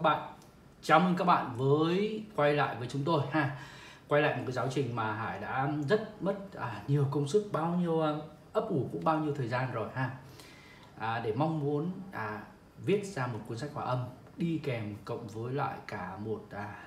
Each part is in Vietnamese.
bạn, chào mừng các bạn quay lại với chúng tôi ha. Quay lại một cái giáo trình mà Hải đã rất mất nhiều công sức, bao nhiêu ấp ủ cũng bao nhiêu thời gian rồi ha, để mong muốn viết ra một cuốn sách hòa âm đi kèm cộng với lại cả một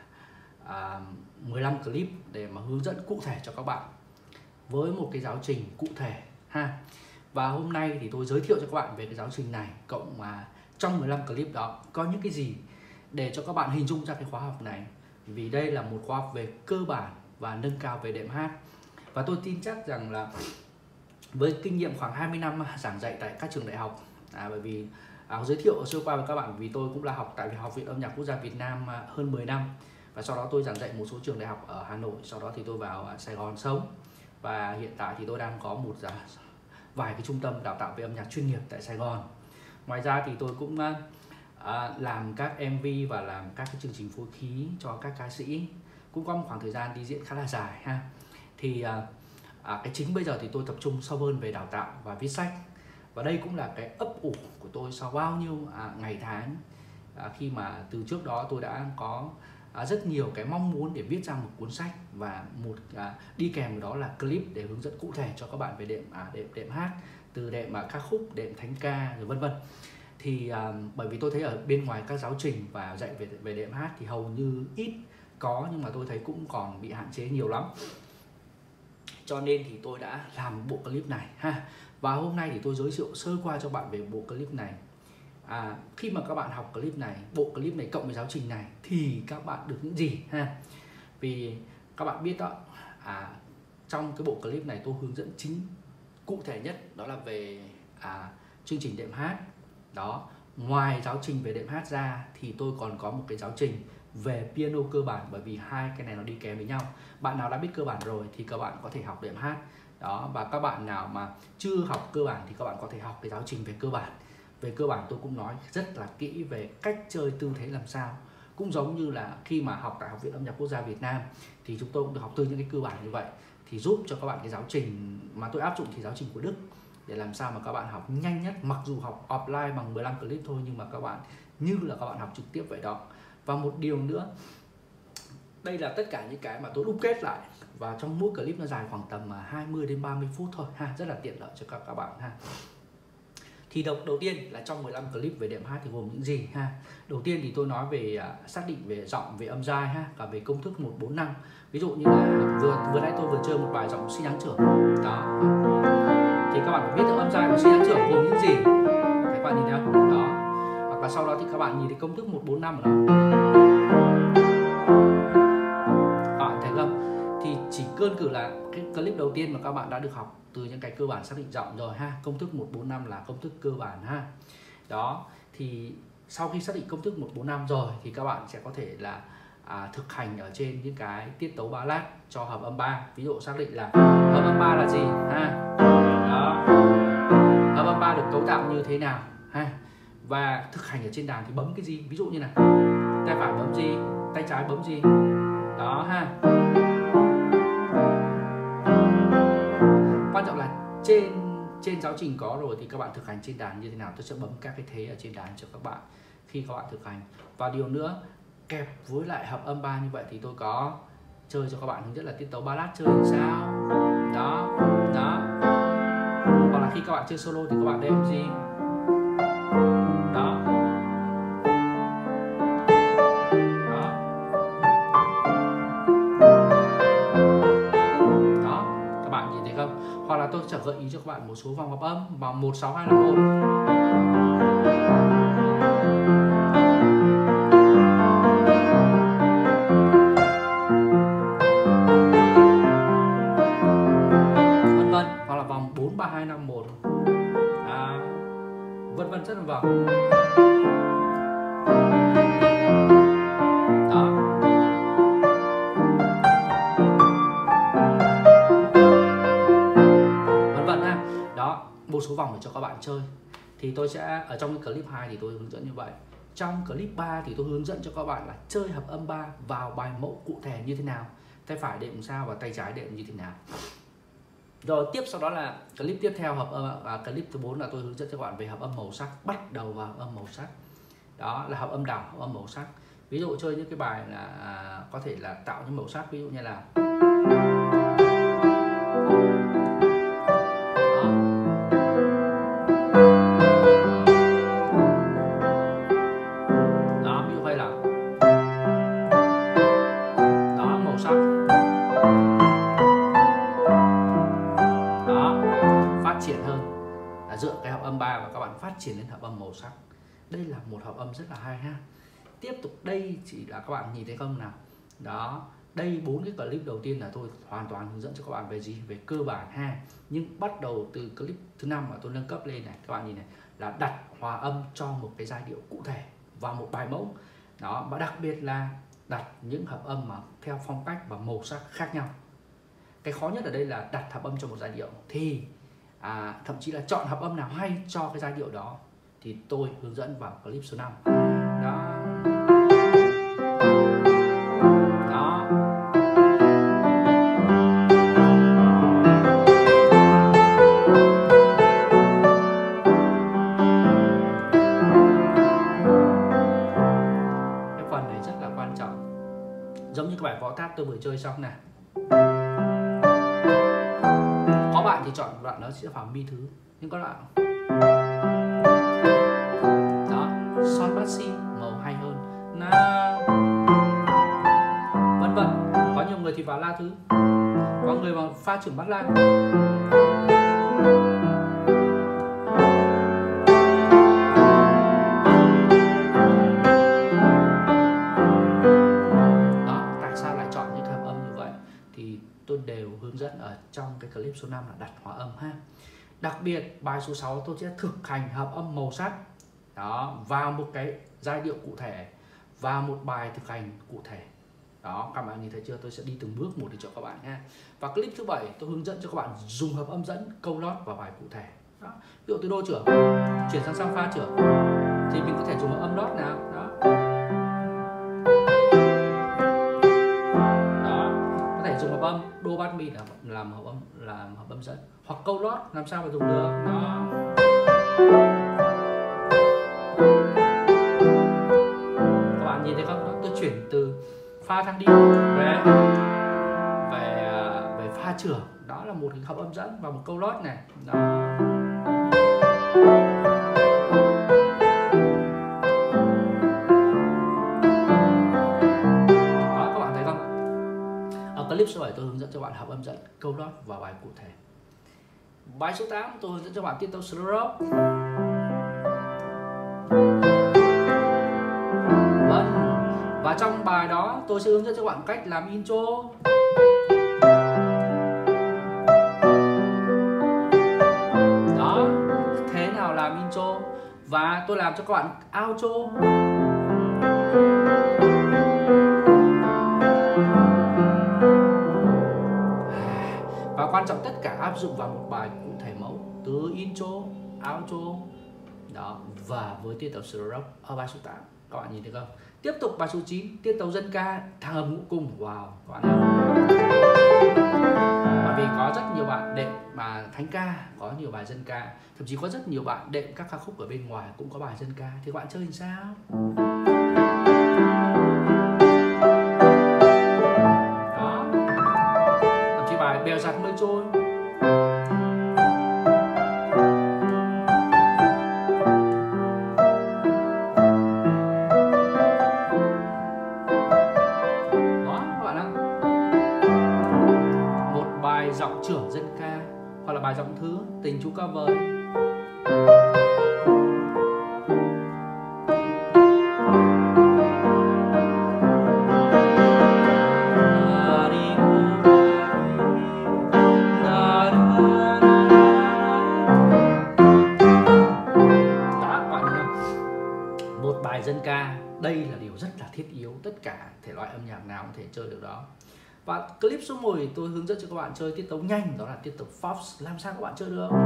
15 clip để mà hướng dẫn cụ thể cho các bạn với một cái giáo trình cụ thể ha. Và hôm nay thì tôi giới thiệu cho các bạn về cái giáo trình này, cộng trong 15 clip đó có những cái gì để cho các bạn hình dung ra cái khóa học này. Vì đây là một khóa học về cơ bản và nâng cao về đệm hát. Và tôi tin chắc rằng là với kinh nghiệm khoảng 20 năm giảng dạy tại các trường đại học, bởi vì giới thiệu sơ qua với các bạn, vì tôi cũng là học tại Học viện Âm nhạc Quốc gia Việt Nam hơn 10 năm. Và sau đó tôi giảng dạy một số trường đại học ở Hà Nội, sau đó thì tôi vào Sài Gòn sống. Và hiện tại thì tôi đang có vài cái trung tâm đào tạo về âm nhạc chuyên nghiệp tại Sài Gòn. Ngoài ra thì tôi cũng làm các MV và làm các cái chương trình phối khí cho các ca sĩ, cũng có một khoảng thời gian đi diễn khá là dài ha. Thì cái chính bây giờ thì tôi tập trung sâu hơn về đào tạo và viết sách. Và đây cũng là cái ấp ủ của tôi sau bao nhiêu ngày tháng, khi mà từ trước đó tôi đã có rất nhiều cái mong muốn để viết ra một cuốn sách và đi kèm với đó là clip để hướng dẫn cụ thể cho các bạn về đệm hát, từ đệm ca khúc, đệm thánh ca rồi vân vân. Thì bởi vì tôi thấy ở bên ngoài các giáo trình và dạy về đệm hát thì hầu như ít có, nhưng mà tôi thấy cũng còn bị hạn chế nhiều lắm, cho nên thì tôi đã làm bộ clip này ha. Và hôm nay thì tôi giới thiệu sơ qua cho bạn về bộ clip này. Khi mà các bạn học clip này, bộ clip này cộng với giáo trình này thì các bạn được những gì ha. Vì các bạn biết đó, trong cái bộ clip này tôi hướng dẫn chính cụ thể nhất đó là về chương trình đệm hát đó. Ngoài giáo trình về đệm hát ra thì tôi còn có một cái giáo trình về piano cơ bản, bởi vì hai cái này nó đi kèm với nhau. Bạn nào đã biết cơ bản rồi thì các bạn có thể học đệm hát đó, và các bạn nào mà chưa học cơ bản thì các bạn có thể học cái giáo trình về cơ bản. Về cơ bản tôi cũng nói rất là kỹ về cách chơi tư thế làm sao, cũng giống như là khi mà học tại Học viện Âm nhạc Quốc gia Việt Nam thì chúng tôi cũng được học từ những cái cơ bản như vậy, thì giúp cho các bạn cái giáo trình mà tôi áp dụng thì giáo trình của Đức, để làm sao mà các bạn học nhanh nhất. Mặc dù học offline bằng 15 clip thôi, nhưng mà các bạn như là các bạn học trực tiếp vậy đó. Và một điều nữa, đây là tất cả những cái mà tôi đúc kết lại, và trong mỗi clip nó dài khoảng tầm 20 đến 30 phút thôi ha, rất là tiện lợi cho các bạn ha. Thì đầu tiên là trong 15 clip về đệm hát thì gồm những gì ha. Đầu tiên thì tôi nói về xác định về giọng, về âm giai ha, cả về công thức 145. Ví dụ như là vừa nãy tôi vừa chơi một bài giọng si nháng trưởng đó, thì các bạn phải biết được âm giai của si nháng trưởng gồm những gì. Các bạn nhìn thấy không? Đó. Hoặc là sau đó thì các bạn nhìn thấy công thức 145 ở đó. Các bạn thấy không? Thì chỉ đơn cử là cái clip đầu tiên mà các bạn đã được học từ những cái cơ bản xác định giọng rồi ha. Công thức 145 là công thức cơ bản ha. Đó, thì sau khi xác định công thức 145 rồi thì các bạn sẽ có thể là thực hành ở trên những cái tiết tấu ballad cho hợp âm 3. Ví dụ xác định là hợp âm 3 là gì ha. Đó. Hợp âm 3 được cấu tạo như thế nào ha. Và thực hành ở trên đàn thì bấm cái gì. Ví dụ như là tay phải bấm gì, tay trái bấm gì. Đó ha. Quan trọng là trên giáo trình có rồi thì các bạn thực hành trên đàn như thế nào. Tôi sẽ bấm các cái thế ở trên đàn cho các bạn khi các bạn thực hành. Và điều nữa, kẹp với lại hợp âm 3 như vậy thì tôi có chơi cho các bạn hướng dẫn là tiết tấu ballad chơi làm sao. Đó, đó. Hoặc là khi các bạn chơi solo thì các bạn đệm gì. Đó. Đó. Đó, các bạn nhìn thấy không? Hoặc là tôi sẽ gợi ý cho các bạn một số vòng hợp âm vào 1 6 2 5 1. Hoặc là vòng 4 3 2 5 1. Vân vân, rất là vòng. Đó. Vân vân ha. Đó, một số vòng để cho các bạn chơi. Thì tôi sẽ ở trong cái clip 2 thì tôi hướng dẫn như vậy. Trong clip 3 thì tôi hướng dẫn cho các bạn là chơi hợp âm 3 vào bài mẫu cụ thể như thế nào, tay phải đệm sao và tay trái đệm như thế nào. Rồi tiếp sau đó là clip tiếp theo clip thứ 4 là tôi hướng dẫn cho các bạn về hợp âm màu sắc, bắt đầu vào hợp âm màu sắc. Đó là hợp âm đảo, hợp âm màu sắc. Ví dụ chơi những cái bài là có thể là tạo những màu sắc, ví dụ như là đó, ví dụ hay là đó, màu sắc đó, phát triển hơn là dựa cái hợp âm 3 và các bạn phát triển lên hợp âm màu sắc. Đây là một hợp âm rất là hay ha. Tiếp tục đây chỉ là các bạn nhìn thấy không nào, đó, đây 4 cái clip đầu tiên là tôi hoàn toàn hướng dẫn cho các bạn về gì, về cơ bản ha. Nhưng bắt đầu từ clip thứ 5 mà tôi nâng cấp lên này, các bạn nhìn này, là đặt hòa âm cho một cái giai điệu cụ thể vào một bài mẫu đó, và đặc biệt là đặt những hợp âm mà theo phong cách và màu sắc khác nhau. Cái khó nhất ở đây là đặt hợp âm cho một giai điệu, thì thậm chí là chọn hợp âm nào hay cho cái giai điệu đó thì tôi hướng dẫn vào clip số 5 đó. Đó. Cái phần này rất là quan trọng, giống như các bài võ tát tôi vừa chơi xong này. Có bạn thì chọn đoạn nó sẽ vào mi thứ, nhưng có bạn đó, son bát si màu hay hơn, vân vân. Có nhiều người thì vào la thứ, có người vào pha trưởng bát lang. Đó, tại sao lại chọn những hợp âm như vậy thì tôi đều hướng dẫn ở trong cái clip số 5 là đặt hòa âm ha. Đặc biệt bài số 6 tôi sẽ thực hành hợp âm màu sắc đó vào một cái giai điệu cụ thể và một bài thực hành cụ thể. Đó, các bạn nhìn thấy chưa, tôi sẽ đi từng bước một để cho các bạn ha. Và clip thứ 7 tôi hướng dẫn cho các bạn dùng hợp âm dẫn câu lót vào bài cụ thể. Đó, ví dụ từ đô trưởng chuyển sang pha trưởng thì mình có thể dùng hợp âm lót nào đó. Đó, có thể dùng hợp âm đô bát mi làm hợp âm dẫn, hoặc câu lót làm sao mà dùng được đó. Các bạn nhìn thấy không? Đó, tôi chuyển từ pha thăng đi về pha trưởng, đó là một hợp âm dẫn và một câu lót này đó. Đó, các bạn thấy không? Ở clip số 7 tôi hướng dẫn cho bạn hợp âm dẫn câu lót vào bài cụ thể. Bài số 8 tôi hướng dẫn cho bạn tiết tấu slow rock. Vâng. Và trong bài đó tôi sẽ hướng dẫn cho bạn cách làm intro. Đó, thế nào làm intro, và tôi làm cho các bạn outro. Và quan trọng tất cả áp dụng vào một bài cụ thể mẫu, từ intro, outro đó, và với tiết tấu slow rock ở bài số 8. Các bạn nhìn thấy không? Tiếp tục bài số 9 tiết tấu dân ca thăng âm ngũ cung. Wow, các bạn thấy không? Bởi vì có rất nhiều bạn đệm mà thánh ca, có nhiều bài dân ca, thậm chí có rất nhiều bạn đệm các ca khúc ở bên ngoài cũng có bài dân ca, thì các bạn chơi làm sao? Đó, thậm chí bài bèo giặt mây trôi. Giọng trưởng dân ca hoặc là bài giọng thứ tình chú ca vời. Một bài dân ca, đây là điều rất là thiết yếu, tất cả thể loại âm nhạc nào cũng thể chơi được đó. Và clip số 10 tôi hướng dẫn cho các bạn chơi tiết tấu nhanh, đó là tiết tấu Fox. Làm sao các bạn chơi được?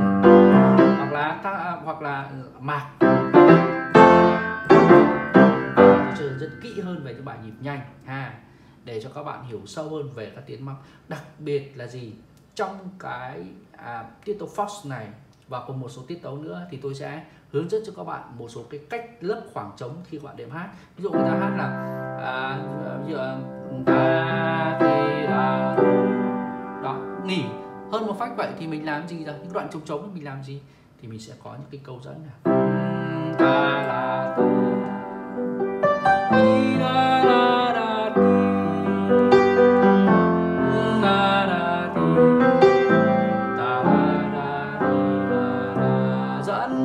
Hoặc là mạc. Tôi chơi rất kỹ hơn về cái bài nhịp nhanh ha, để cho các bạn hiểu sâu hơn về các tiếng móc. Đặc biệt là gì? Trong cái tiết tấu Fox này và cùng một số tiết tấu nữa thì tôi sẽ hướng dẫn cho các bạn một số cái cách lấp khoảng trống khi các bạn đệm hát. Ví dụ người ta hát là ví dụ ta thì là đó, nghỉ hơn một phách vậy thì mình làm gì rồi, những đoạn trống trống mình làm gì thì mình sẽ có những cái câu dẫn này. Ta là đi la la la đi la la đi ta la la đi la la dẫn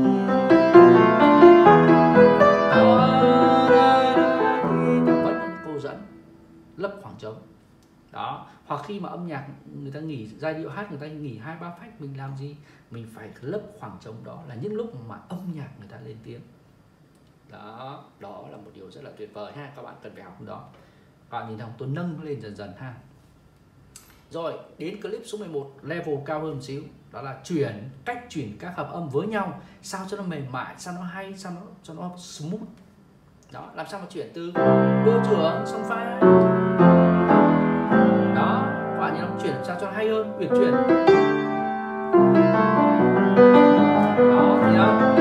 ta la la đi, vẫn là những câu dẫn lấp khoảng trống đó. Hoặc khi mà âm nhạc người ta nghỉ giai điệu hát, người ta nghỉ 2-3 phách, mình làm gì, mình phải lấp khoảng trống đó là những lúc mà âm nhạc người ta lên tiếng đó. Đó là một điều rất là tuyệt vời ha, các bạn cần phải học đó. Các bạn nhìn thấy tôi nâng lên dần dần ha. Rồi đến clip số 11, level cao hơn một xíu, đó là cách chuyển các hợp âm với nhau sao cho nó mềm mại, sao nó hay, sao nó cho nó smooth đó. Làm sao mà chuyển từ đô trưởng sang fa đó, các bạn nhìn nó chuyển sao cho hay hơn, uyển chuyển đó, thấy không?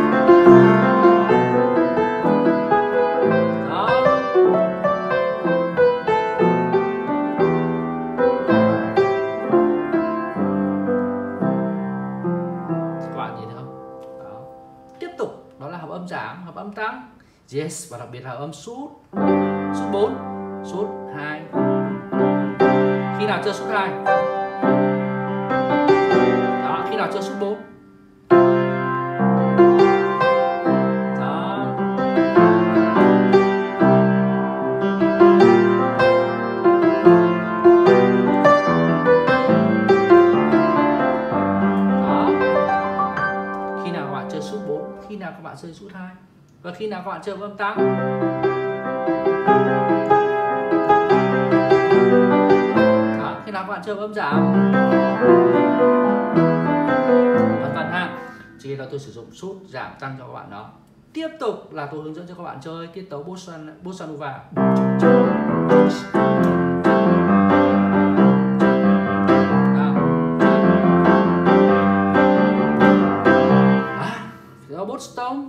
Giảm, hợp âm tăng, yes, và đặc biệt là hợp âm sút 4, sút 2. Khi nào chơi sút 2? Đó, khi nào chơi sút 4? Đó. Đó. Khi nào các bạn chơi sút 4? Khi nào các bạn chơi sút 2? Và khi nào các bạn chơi âm tăng? Đó, khi nào các bạn chơi âm giảm? Vân vân ha. Chỉ là tôi sử dụng sút, giảm, tăng cho các bạn đó. Tiếp tục là tôi hướng dẫn cho các bạn chơi tiết tấu bossa nova. Đó, bossa tông.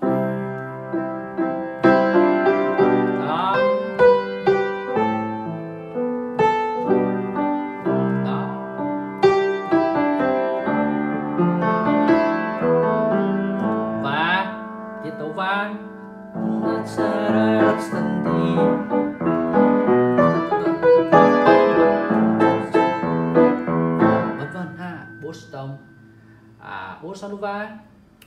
Vân vân ha, Boston, bossa nova,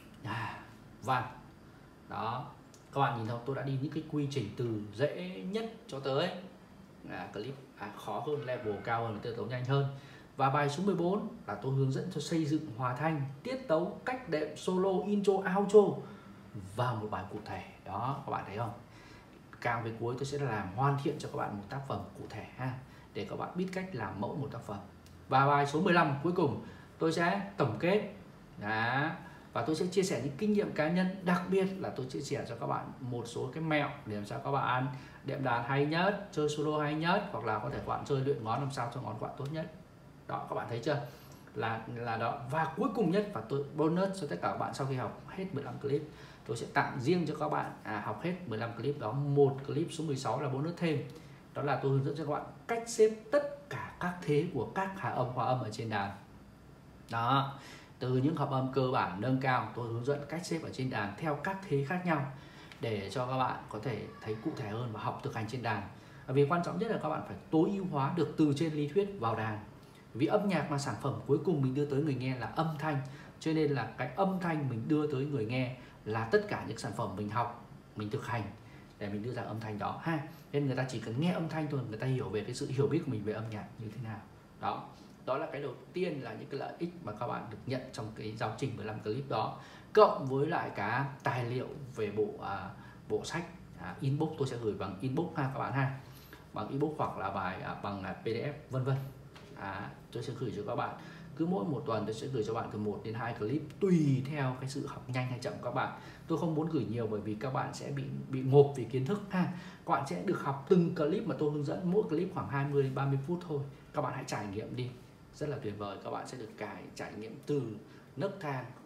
vâng đó. Các bạn nhìn thấy tôi đã đi những cái quy trình từ dễ nhất cho tới clip khó hơn, level cao hơn, tiết tấu nhanh hơn. Và bài số 14 là tôi hướng dẫn cho xây dựng hòa thanh, tiết tấu, cách đệm solo, intro, outro vào một bài cụ thể đó. Các bạn thấy không? Càng về cuối tôi sẽ làm hoàn thiện cho các bạn một tác phẩm cụ thể ha, để các bạn biết cách làm mẫu một tác phẩm. Và bài số 15 cuối cùng tôi sẽ tổng kết đó, và tôi sẽ chia sẻ những kinh nghiệm cá nhân, đặc biệt là tôi chia sẻ cho các bạn một số cái mẹo để làm sao các bạn đệm đàn hay nhất, chơi solo hay nhất, hoặc là có thể các bạn chơi luyện ngón làm sao cho ngón các bạn tốt nhất đó. Các bạn thấy chưa, là đó. Và cuối cùng nhất, và tôi bonus cho tất cả các bạn sau khi học hết 15 clip, tôi sẽ tặng riêng cho các bạn học hết 15 clip đó, một clip số 16 là bonus thêm, đó là tôi hướng dẫn cho các bạn cách xếp tất cả các thế của các hòa âm ở trên đàn đó. Từ những hợp âm cơ bản nâng cao, tôi hướng dẫn cách xếp ở trên đàn theo các thế khác nhau để cho các bạn có thể thấy cụ thể hơn và học thực hành trên đàn. Vì quan trọng nhất là các bạn phải tối ưu hóa được từ trên lý thuyết vào đàn. Vì âm nhạc mà sản phẩm cuối cùng mình đưa tới người nghe là âm thanh, cho nên là cái âm thanh mình đưa tới người nghe là tất cả những sản phẩm mình học, mình thực hành để mình đưa ra âm thanh đó ha. Nên người ta chỉ cần nghe âm thanh thôi, người ta hiểu về cái sự hiểu biết của mình về âm nhạc như thế nào đó. Đó là cái đầu tiên, là những cái lợi ích mà các bạn được nhận trong cái giáo trình 15 clip đó, cộng với lại cả tài liệu về bộ sách inbox, tôi sẽ gửi bằng inbox ha các bạn ha, bằng inbox hoặc là bằng PDF vân vân. Tôi sẽ gửi cho các bạn, cứ mỗi một tuần tôi sẽ gửi cho bạn từ 1 đến 2 clip tùy theo cái sự học nhanh hay chậm của các bạn. Tôi không muốn gửi nhiều bởi vì các bạn sẽ bị ngộp về kiến thức ha. Các bạn sẽ được học từng clip mà tôi hướng dẫn, mỗi clip khoảng 20 đến 30 phút thôi. Các bạn hãy trải nghiệm đi, rất là tuyệt vời. Các bạn sẽ được trải nghiệm từ nấc thang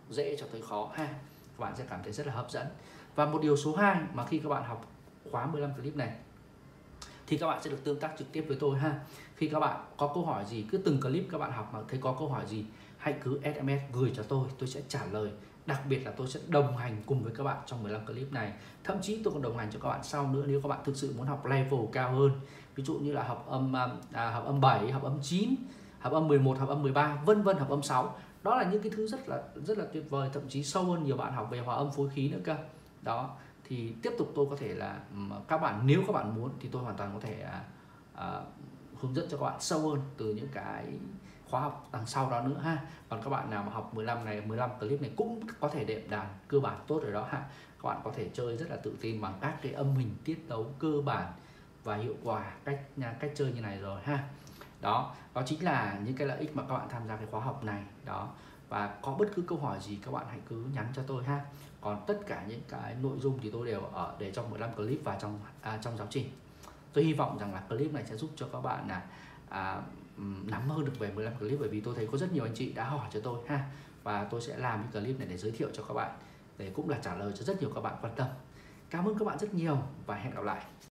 dễ cho tới khó ha. Các bạn sẽ cảm thấy rất là hấp dẫn. Và một điều số 2 mà khi các bạn học khóa 15 clip này thì các bạn sẽ được tương tác trực tiếp với tôi ha. Khi các bạn có câu hỏi gì, cứ từng clip các bạn học mà thấy có câu hỏi gì, hãy cứ SMS gửi cho tôi sẽ trả lời. Đặc biệt là tôi sẽ đồng hành cùng với các bạn trong 15 clip này. Thậm chí tôi còn đồng hành cho các bạn sau nữa nếu các bạn thực sự muốn học level cao hơn. Ví dụ như là học âm 7, học âm 9, học âm 11, học âm 13, vân vân, học âm 6. Đó là những cái thứ rất là tuyệt vời, thậm chí sâu hơn nhiều bạn học về hòa âm phối khí nữa cơ. Đó, thì tiếp tục tôi có thể là các bạn, nếu các bạn muốn thì tôi hoàn toàn có thể hướng dẫn cho các bạn sâu hơn từ những cái khóa học đằng sau đó nữa ha. Còn các bạn nào mà học 15 clip này cũng có thể đệm đàn cơ bản tốt rồi đó ha. Các bạn có thể chơi rất là tự tin bằng các cái âm hình tiết tấu cơ bản và hiệu quả cách chơi như này rồi ha. Đó chính là những cái lợi ích mà các bạn tham gia cái khóa học này đó. Và có bất cứ câu hỏi gì các bạn hãy cứ nhắn cho tôi ha. Còn tất cả những cái nội dung thì tôi đều để trong 15 clip và trong giáo trình. Tôi hy vọng rằng là clip này sẽ giúp cho các bạn nắm hơn được về 15 clip, bởi vì tôi thấy có rất nhiều anh chị đã hỏi cho tôi ha. Và tôi sẽ làm cái clip này để giới thiệu cho các bạn, để cũng là trả lời cho rất nhiều các bạn quan tâm. Cảm ơn các bạn rất nhiều và hẹn gặp lại.